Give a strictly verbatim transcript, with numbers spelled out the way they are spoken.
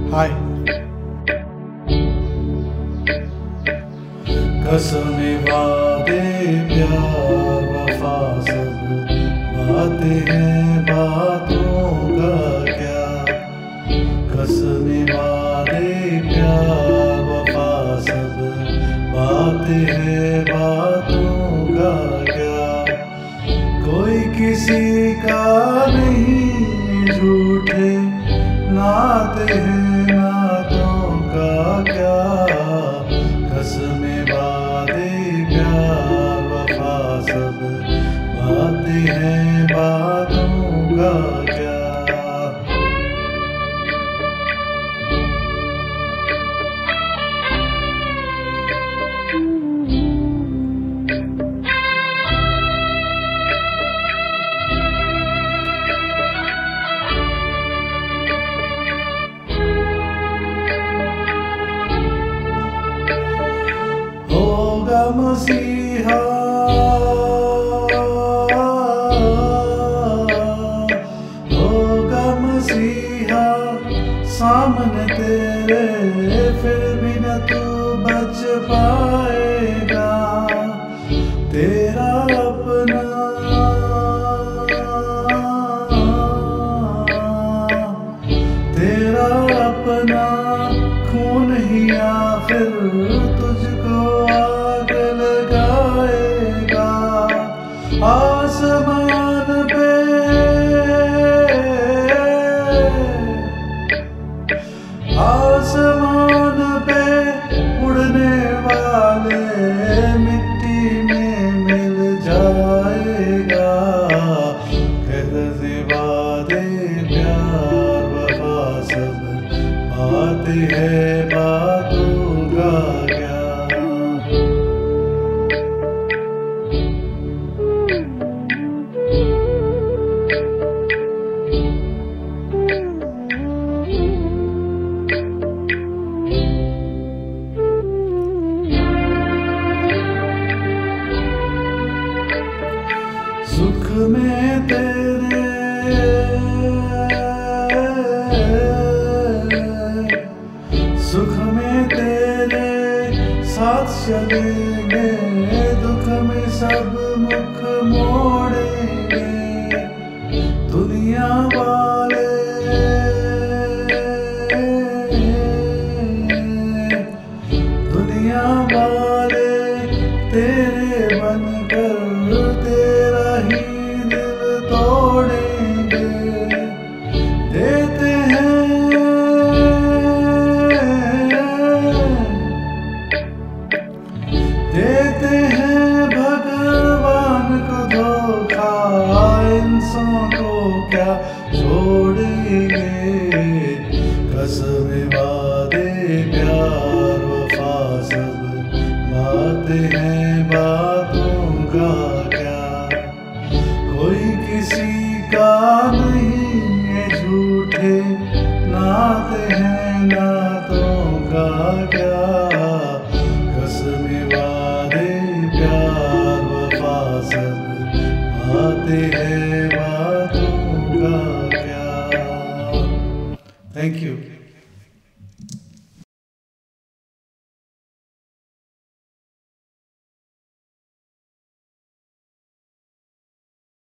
हाय। कसमें वादे प्यार वफा सब बातें हैं बातों का क्या। कसमें वादे प्यार वफा सब बातें हैं बातों का क्या। कोई किसी का नहीं झूठे नाते हैं नातों का क्या। कसमें वादे प्यार वफा सब बातें हैं बातों का क्या। होगा मसीहा होगा मसीहा सामने तेरे, फिर भी न तू बच पाएगा। तेरा अपना तेरा अपना खून ही आखिर तुझको आग लगाएगा। आसमान पे आसमान पे उड़ने वाले मिट्टी में मिल जाएगा। कहते वादे प्यार वफा सब बातें हैं बातों का क्या। सुख में तेरे सुख में तेरे साथ चलेंगे, दुख में सब मुख मोड़ेंगे। दुनिया वाले दुनिया वाले तेरे बनकर तेरा ही दिल तोड़ेंगे। देते हैं देते हैं भगवान को धोखा, इंसान को क्या छोड़ेंगे। कसमें वादे प्यार वफा सब बातें हैं बातों का क्या। कोई किसी का नहीं है झूठे नाते हैं नातों का क्या। कसमें वादे प्यार वफा सब बातें हैं बातों का क्या। Thank you.